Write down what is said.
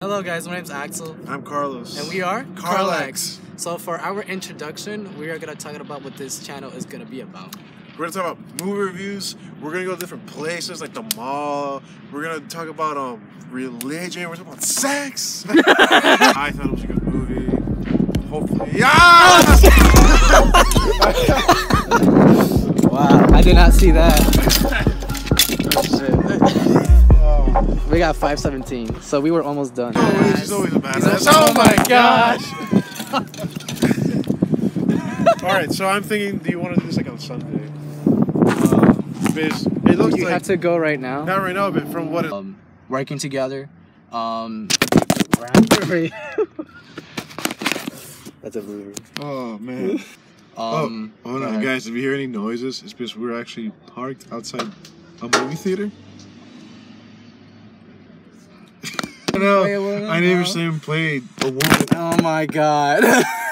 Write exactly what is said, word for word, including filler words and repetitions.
Hello guys, my name's Axel. I'm Carlos. And we are Carlex. So for our introduction, we are going to talk about what this channel is going to be about. We're going to talk about movie reviews. We're going to go to different places like the mall. We're going to talk about um religion. We're talking about sex. I thought it was a good movie. Hopefully. Yeah! Wow, I did not see that. Oh, shit. Oh. We got five seventeen, so we were almost done. Oh, she's always a badass. Oh my gosh! Alright, so I'm thinking, do you want to do this like on Sunday? Uh, because it looks you like... have to go right now? Not right now, but from what it... Um, working together. Um... That's a blooper. Oh, man. Um, oh, hold on, guys. If you hear any noises, it's because we're actually parked outside a movie theater. I know. My neighbor's son played a woman. Oh my god.